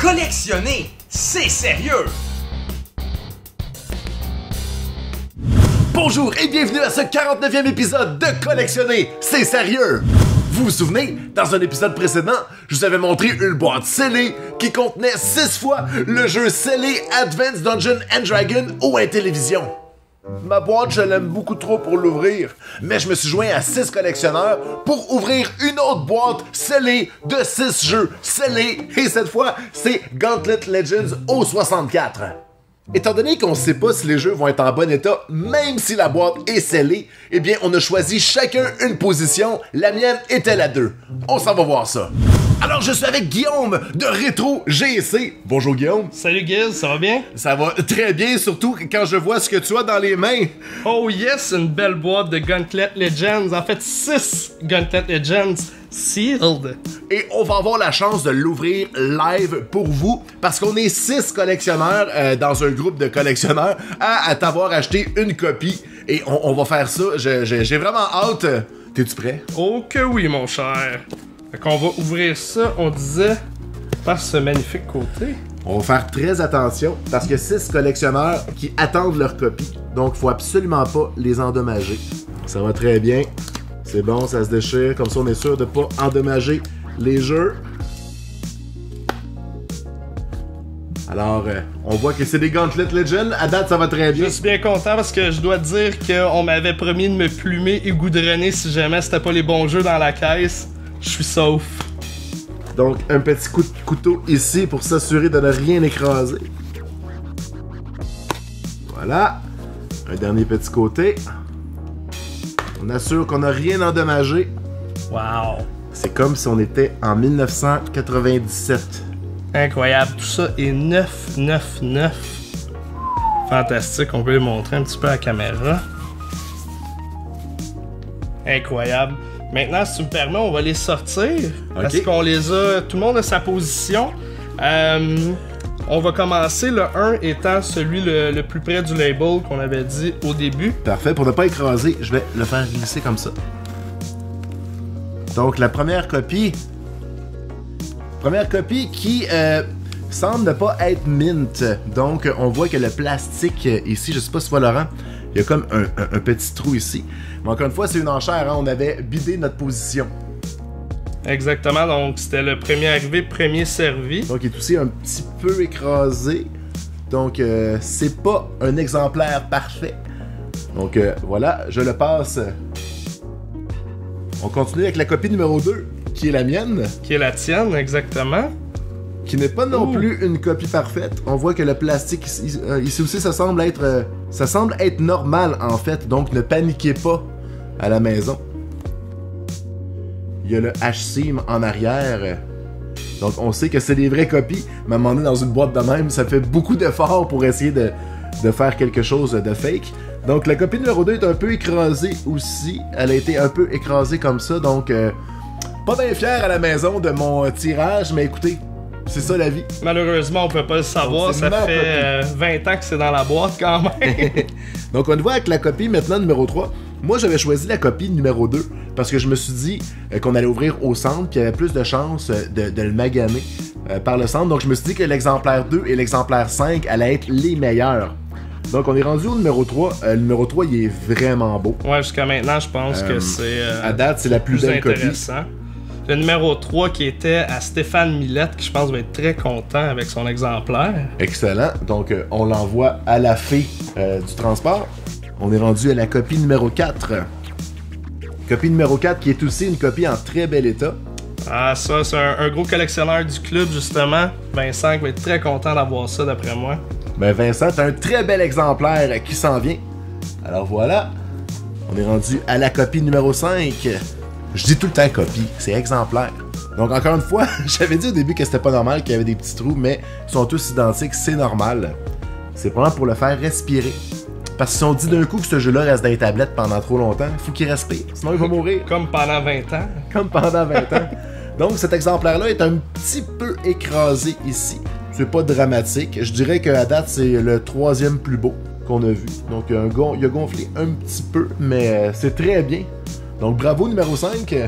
Collectionner, c'est sérieux! Bonjour et bienvenue à ce 49e épisode de Collectionner, c'est sérieux! Vous vous souvenez, dans un épisode précédent, je vous avais montré une boîte scellée qui contenait 6 fois le jeu scellé Advanced Dungeons & Dragons au Intellivision. Ma boîte, je l'aime beaucoup trop pour l'ouvrir, mais je me suis joint à 6 collectionneurs pour ouvrir une autre boîte scellée de 6 jeux scellés, et cette fois, c'est Gauntlet Legends au 64. Étant donné qu'on sait pas si les jeux vont être en bon état, même si la boîte est scellée, eh bien on a choisi chacun une position, la mienne était la 2. On s'en va voir ça. Alors je suis avec Guillaume de Rétro GC. Bonjour Guillaume. Salut Giz, ça va bien? Ça va très bien, surtout quand je vois ce que tu as dans les mains. Oh yes, une belle boîte de Gauntlet Legends, en fait 6 Gauntlet Legends sealed. Et on va avoir la chance de l'ouvrir live pour vous, parce qu'on est 6 collectionneurs dans un groupe de collectionneurs à t'avoir acheté une copie. Et on va faire ça, j'ai vraiment hâte. T'es-tu prêt? Oh que oui mon cher. Fait qu'on va ouvrir ça, on disait, par ce magnifique côté. On va faire très attention, parce que 6 collectionneurs qui attendent leur copie. Donc faut absolument pas les endommager. Ça va très bien. C'est bon, ça se déchire, comme ça on est sûr de pas endommager les jeux. Alors, on voit que c'est des Gauntlet Legends. À date, ça va très bien. Je suis bien content parce que je dois te dire qu'on m'avait promis de me plumer et goudronner si jamais c'était pas les bons jeux dans la caisse. Je suis sauf. Donc, un petit coup de couteau ici pour s'assurer de ne rien écraser. Voilà. Un dernier petit côté. On assure qu'on n'a rien endommagé. Wow. C'est comme si on était en 1997. Incroyable, tout ça est 999. Fantastique, on peut les montrer un petit peu à la caméra. Incroyable. Maintenant, si tu me permets, on va les sortir. Parce qu'on les a... Tout le monde a sa position. On va commencer, le 1 étant celui le plus près du label qu'on avait dit au début. Parfait, pour ne pas écraser, je vais le faire glisser comme ça. Donc la première copie qui semble ne pas être mint. Donc on voit que le plastique ici, je sais pas si tu vois Laurent, il y a comme un petit trou ici. Mais encore une fois, c'est une enchère, hein? On avait bidé notre position. Exactement, donc c'était le premier arrivé, premier servi. Donc il est aussi un petit peu écrasé. Donc c'est pas un exemplaire parfait. Donc voilà, je le passe. On continue avec la copie numéro 2, qui est la mienne. Qui est la tienne, exactement. Qui n'est pas non plus une copie parfaite. On voit que le plastique ici aussi, ça semble être normal en fait. Donc ne paniquez pas à la maison. Il y a le H-Seam en arrière. Donc on sait que c'est des vraies copies, mais à un moment donné, dans une boîte de même, ça fait beaucoup d'efforts pour essayer de faire quelque chose de fake. Donc la copie numéro 2 est un peu écrasée aussi. Elle a été un peu écrasée comme ça, donc pas bien fier à la maison de mon tirage, mais écoutez, c'est ça la vie. Malheureusement, on peut pas le savoir, donc, ça fait 20 ans que c'est dans la boîte quand même. Donc on le voit avec la copie maintenant numéro 3. Moi j'avais choisi la copie numéro 2 parce que je me suis dit qu'on allait ouvrir au centre, qu'il y avait plus de chances de le maganer par le centre. Donc je me suis dit que l'exemplaire 2 et l'exemplaire 5 allaient être les meilleurs. Donc on est rendu au numéro 3. Le numéro 3 il est vraiment beau. Ouais, jusqu'à maintenant je pense que c'est à date c'est la plus belle intéressant. Copie. Le numéro 3 qui était à Stéphane Millette, qui je pense va être très content avec son exemplaire. Excellent. Donc on l'envoie à la fée du transport. On est rendu à la copie numéro 4. Copie numéro 4 qui est aussi une copie en très bel état. Ah ça, c'est un gros collectionneur du club justement. Vincent va être très content d'avoir ça d'après moi. Ben Vincent, t'as un très bel exemplaire qui s'en vient. Alors voilà, on est rendu à la copie numéro 5. Je dis tout le temps copie, c'est exemplaire. Donc encore une fois, j'avais dit au début que c'était pas normal, qu'il y avait des petits trous, mais ils sont tous identiques, c'est normal. C'est vraiment pour le faire respirer. Parce que si on dit d'un coup que ce jeu-là reste dans les tablettes pendant trop longtemps, il faut qu'il respire, sinon il va mourir. Comme pendant 20 ans. Comme pendant 20 ans. Donc cet exemplaire-là est un petit peu écrasé ici. C'est pas dramatique. Je dirais qu'à date, c'est le 3e plus beau qu'on a vu. Donc il a gonflé un petit peu, mais c'est très bien. Donc bravo numéro 5.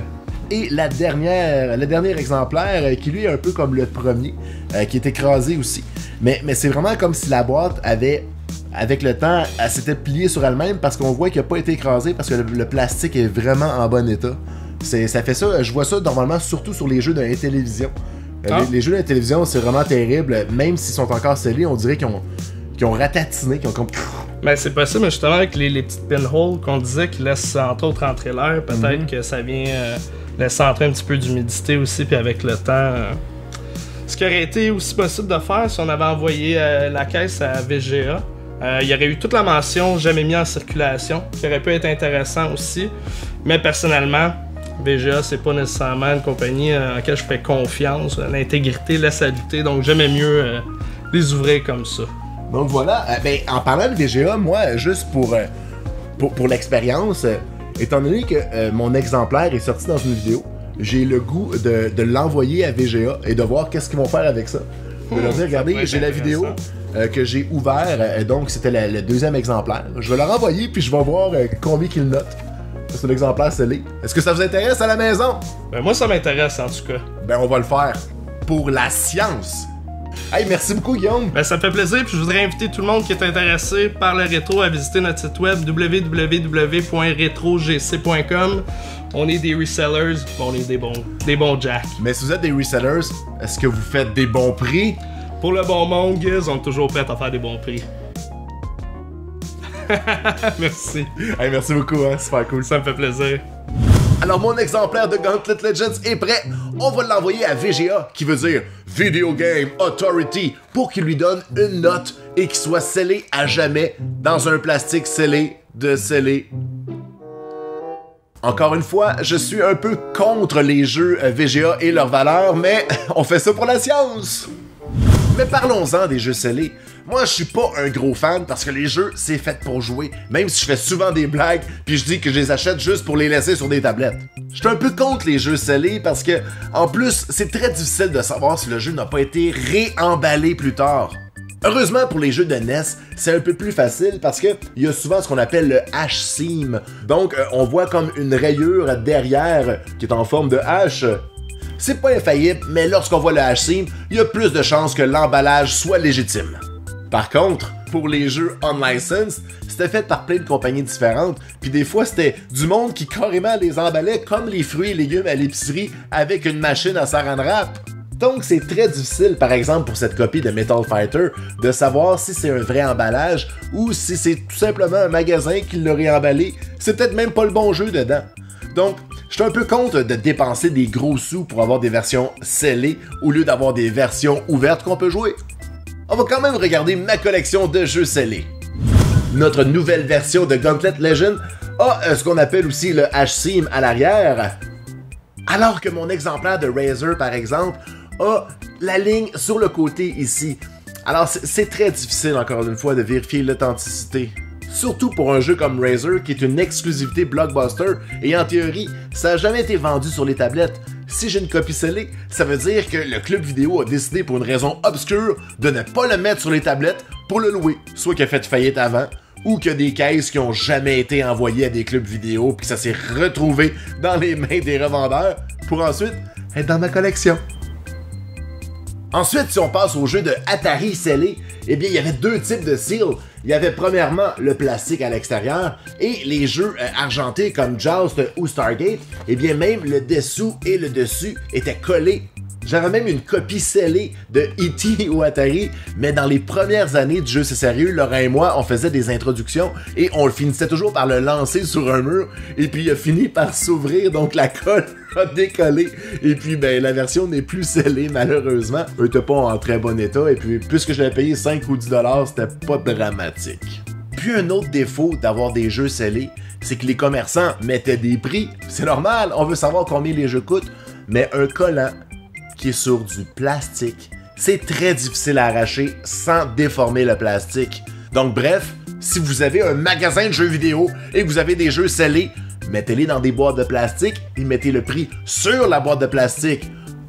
Et le dernier exemplaire, qui lui est un peu comme le premier, qui est écrasé aussi. Mais c'est vraiment comme si la boîte avait, avec le temps, elle s'était pliée sur elle-même parce qu'on voit qu'il n'a pas été écrasé parce que le plastique est vraiment en bon état. Ça fait ça, je vois ça normalement surtout sur les jeux de la télévision. Les jeux de la télévision, c'est vraiment terrible. Même s'ils sont encore scellés, on dirait qu'ils ont ratatiné, qu'ils ont comme... Ben c'est possible, mais justement avec les petites pinholes qu'on disait qui laissent entre autres entrer l'air, peut-être que ça vient laisser entrer un petit peu d'humidité aussi, puis avec le temps... Ce qui aurait été aussi possible de faire si on avait envoyé la caisse à VGA, il y aurait eu toute la mention « jamais mis en circulation », qui aurait pu être intéressant aussi, mais personnellement... VGA, c'est pas nécessairement une compagnie en laquelle je fais confiance. L'intégrité laisse à douter, donc j'aimais mieux les ouvrir comme ça. Donc voilà, en parlant de VGA, moi, juste pour l'expérience, étant donné que mon exemplaire est sorti dans une vidéo, j'ai le goût de l'envoyer à VGA et de voir qu'est-ce qu'ils vont faire avec ça. De leur dire, regardez, j'ai la vidéo que j'ai ouvert, donc c'était le deuxième exemplaire. Je vais leur envoyer, puis je vais voir combien qu'ils notent. C'est un exemplaire scellé. Est-ce que ça vous intéresse à la maison? Ben moi, ça m'intéresse en tout cas. Ben on va le faire. Pour la science. Hey, merci beaucoup Guillaume. Ben ça me fait plaisir, puis je voudrais inviter tout le monde qui est intéressé par le rétro à visiter notre site web www.retrogc.com. On est des resellers, on est des bons jacks. Mais si vous êtes des resellers, est-ce que vous faites des bons prix? Pour le bon monde, Giz, on est toujours prêts à faire des bons prix. Merci. Hey, merci beaucoup, hein, super cool. Ça me fait plaisir. Alors mon exemplaire de Gauntlet Legends est prêt. On va l'envoyer à VGA, qui veut dire Video Game Authority, pour qu'il lui donne une note et qu'il soit scellé à jamais dans un plastique scellé de scellé. Encore une fois, je suis un peu contre les jeux VGA et leurs valeurs, mais on fait ça pour la science. Mais parlons-en des jeux scellés. Moi, je suis pas un gros fan parce que les jeux, c'est fait pour jouer. Même si je fais souvent des blagues, puis je dis que je les achète juste pour les laisser sur des tablettes. Je suis un peu contre les jeux scellés parce que, en plus, c'est très difficile de savoir si le jeu n'a pas été réemballé plus tard. Heureusement pour les jeux de NES, c'est un peu plus facile parce que il y a souvent ce qu'on appelle le H-seam. Donc, on voit comme une rayure derrière qui est en forme de H. C'est pas infaillible, mais lorsqu'on voit le H-seam, il y a plus de chances que l'emballage soit légitime. Par contre, pour les jeux unlicensed, c'était fait par plein de compagnies différentes, puis des fois c'était du monde qui carrément les emballait comme les fruits et légumes à l'épicerie avec une machine à saran wrap. Donc c'est très difficile, par exemple pour cette copie de Metal Fighter, de savoir si c'est un vrai emballage ou si c'est tout simplement un magasin qui l'a réemballé. C'est peut-être même pas le bon jeu dedans. Donc, je suis un peu contre de dépenser des gros sous pour avoir des versions scellées au lieu d'avoir des versions ouvertes qu'on peut jouer. On va quand même regarder ma collection de jeux scellés. Notre nouvelle version de Gauntlet Legends a ce qu'on appelle aussi le H-seam à l'arrière, alors que mon exemplaire de Razer, par exemple, a la ligne sur le côté ici. Alors c'est très difficile, encore une fois, de vérifier l'authenticité. Surtout pour un jeu comme Razer, qui est une exclusivité blockbuster, et en théorie, ça n'a jamais été vendu sur les tablettes. Si j'ai une copie scellée, ça veut dire que le club vidéo a décidé pour une raison obscure de ne pas le mettre sur les tablettes pour le louer. Soit qu'il a fait faillite avant, ou qu'il y a des caisses qui ont jamais été envoyées à des clubs vidéo, puis ça s'est retrouvé dans les mains des revendeurs, pour ensuite être dans ma collection. Ensuite, si on passe au jeu de Atari scellé, eh bien, il y avait deux types de seals. Il y avait premièrement le plastique à l'extérieur et les jeux argentés comme Joust ou Stargate, eh bien, même le dessous et le dessus étaient collés. J'avais même une copie scellée de E.T. ou Atari, mais dans les premières années du jeu C'est Sérieux, Laurent et moi, on faisait des introductions et on le finissait toujours par le lancer sur un mur et puis il a fini par s'ouvrir, donc la colle a décollé et puis ben la version n'est plus scellée malheureusement. Elle était pas en très bon état et puis puisque je l'avais payé 5 ou 10$, c'était pas dramatique. Puis un autre défaut d'avoir des jeux scellés, c'est que les commerçants mettaient des prix. C'est normal, on veut savoir combien les jeux coûtent, mais un collant qui est sur du plastique, c'est très difficile à arracher sans déformer le plastique. Donc bref, si vous avez un magasin de jeux vidéo et que vous avez des jeux scellés, mettez-les dans des boîtes de plastique et mettez le prix sur la boîte de plastique.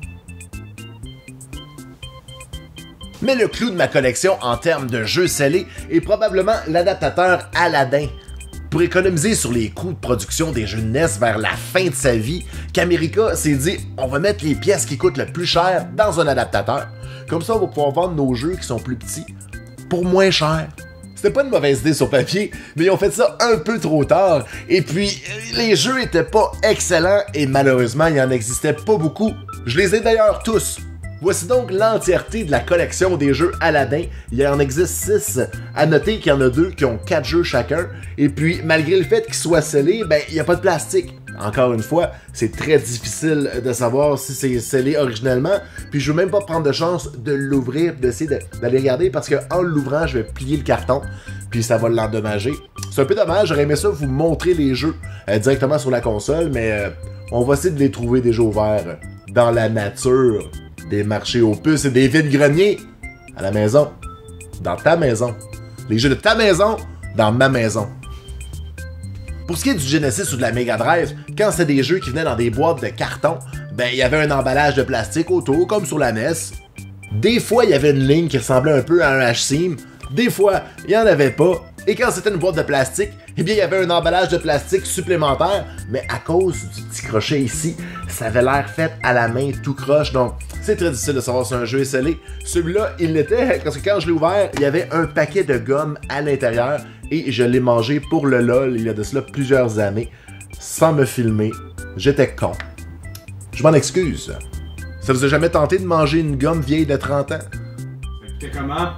Mais le clou de ma collection en termes de jeux scellés est probablement l'adaptateur Aladdin. pour économiser sur les coûts de production des jeux de NES vers la fin de sa vie, qu'America s'est dit on va mettre les pièces qui coûtent le plus cher dans un adaptateur. Comme ça, on va pouvoir vendre nos jeux qui sont plus petits pour moins cher. C'était pas une mauvaise idée sur papier, mais ils ont fait ça un peu trop tard. Et puis, les jeux étaient pas excellents et malheureusement, il en existait pas beaucoup. Je les ai d'ailleurs tous. Voici donc l'entièreté de la collection des jeux Aladdin. Il en existe 6. À noter qu'il y en a 2 qui ont 4 jeux chacun. Et puis, malgré le fait qu'ils soient scellés, ben, il n'y a pas de plastique. Encore une fois, c'est très difficile de savoir si c'est scellé originellement. Puis je veux même pas prendre de chance de l'ouvrir, d'essayer d'aller regarder parce qu'en l'ouvrant, je vais plier le carton. Puis ça va l'endommager. C'est un peu dommage, j'aurais aimé ça vous montrer les jeux directement sur la console, mais on va essayer de les trouver déjà ouverts dans la nature des marchés aux puces et des vides-greniers à la maison. Dans ta maison. Les jeux de ta maison, dans ma maison. Pour ce qui est du Genesis ou de la Mega Drive, quand c'était des jeux qui venaient dans des boîtes de carton, ben il y avait un emballage de plastique autour, comme sur la NES. Des fois, il y avait une ligne qui ressemblait un peu à un H-seam. Des fois, il n'y en avait pas. Et quand c'était une boîte de plastique, eh bien, il y avait un emballage de plastique supplémentaire, mais à cause du petit crochet ici, ça avait l'air fait à la main tout croche, donc c'est très difficile de savoir si un jeu est scellé. Celui-là, il l'était, parce que quand je l'ai ouvert, il y avait un paquet de gomme à l'intérieur, et je l'ai mangé pour le LOL, il y a de cela plusieurs années, sans me filmer. J'étais con. Je m'en excuse. Ça vous a jamais tenté de manger une gomme vieille de 30 ans? C'était comment?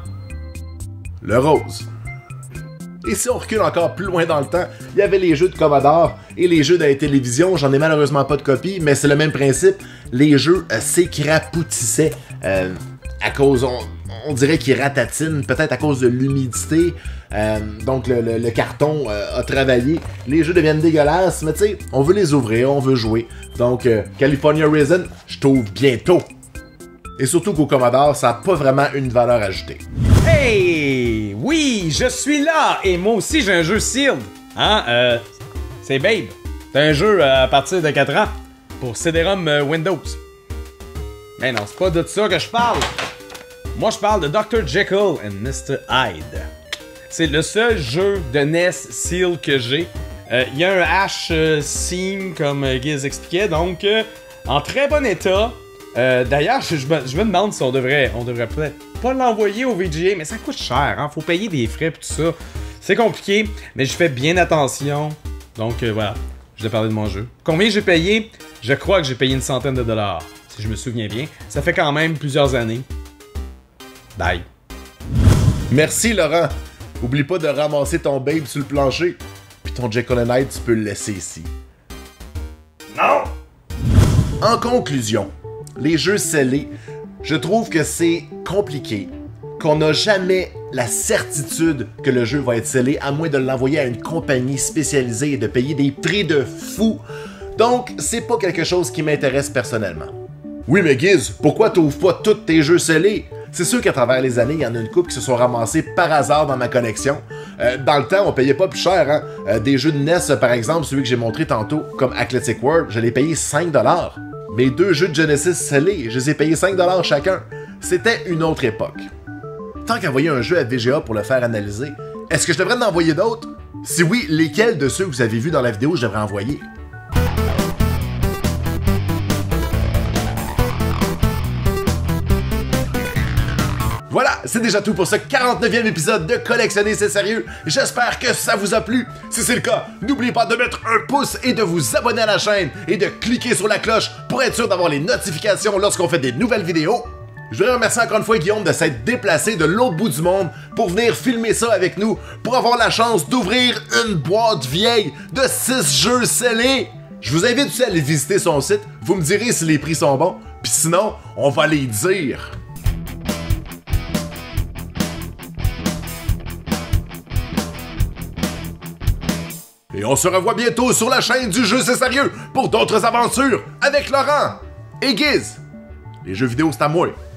Le rose. Et si on recule encore plus loin dans le temps, il y avait les jeux de Commodore et les jeux de la télévision. J'en ai malheureusement pas de copie, mais c'est le même principe. Les jeux s'écrapoutissaient à cause, on dirait qu'ils ratatinent, peut-être à cause de l'humidité. Donc le carton a travaillé. Les jeux deviennent dégueulasses, mais tu sais, on veut les ouvrir, on veut jouer. Donc California Resin, je trouve bientôt. Et surtout qu'au Commodore, ça n'a pas vraiment une valeur ajoutée. Hey! Oui, je suis là! Et moi aussi, j'ai un jeu Sealed. Hein? C'est Babe. C'est un jeu à partir de 4 ans. Pour CD-ROM Windows. Mais non, c'est pas de ça que je parle. Moi, je parle de Dr. Jekyll and Mr. Hyde. C'est le seul jeu de NES Seal que j'ai. Il y a un H-seam, comme Giz expliquait, donc en très bon état. D'ailleurs, je me demande si on devrait peut-être pas l'envoyer au VGA, mais ça coûte cher, hein? Faut payer des frais et tout ça. C'est compliqué, mais je fais bien attention. Donc voilà, je vais parler de mon jeu. Combien j'ai payé? Je crois que j'ai payé une centaine de dollars, si je me souviens bien. Ça fait quand même plusieurs années. Bye. Merci Laurent. Oublie pas de ramasser ton babe sur le plancher. Puis ton Jekyll and Hyde, tu peux le laisser ici. Non! En conclusion, les jeux scellés, je trouve que c'est compliqué, qu'on n'a jamais la certitude que le jeu va être scellé, à moins de l'envoyer à une compagnie spécialisée et de payer des prix de fou. Donc, c'est pas quelque chose qui m'intéresse personnellement. Oui, mais Giz, pourquoi t'ouvres pas tous tes jeux scellés? C'est sûr qu'à travers les années, il y en a une couple qui se sont ramassés par hasard dans ma collection. Dans le temps, on payait pas plus cher, hein? Des jeux de NES, par exemple, celui que j'ai montré tantôt, comme Athletic World, je l'ai payé 5$. Mes 2 jeux de Genesis scellés, je les ai payés 5$ chacun. C'était une autre époque. Tant qu'envoyer un jeu à VGA pour le faire analyser, est-ce que je devrais en envoyer d'autres? Si oui, lesquels de ceux que vous avez vus dans la vidéo je devrais envoyer? Voilà, c'est déjà tout pour ce 49e épisode de Collectionner c'est sérieux. J'espère que ça vous a plu. Si c'est le cas, n'oubliez pas de mettre un pouce et de vous abonner à la chaîne et de cliquer sur la cloche pour être sûr d'avoir les notifications lorsqu'on fait des nouvelles vidéos. Je voudrais remercier encore une fois Guillaume de s'être déplacé de l'autre bout du monde pour venir filmer ça avec nous, pour avoir la chance d'ouvrir une boîte vieille de 6 jeux scellés. Je vous invite aussi à aller visiter son site, vous me direz si les prix sont bons, puis sinon, on va les dire. Et on se revoit bientôt sur la chaîne du Jeu c'est sérieux pour d'autres aventures avec Laurent et Giz. Les jeux vidéo, c'est à moi.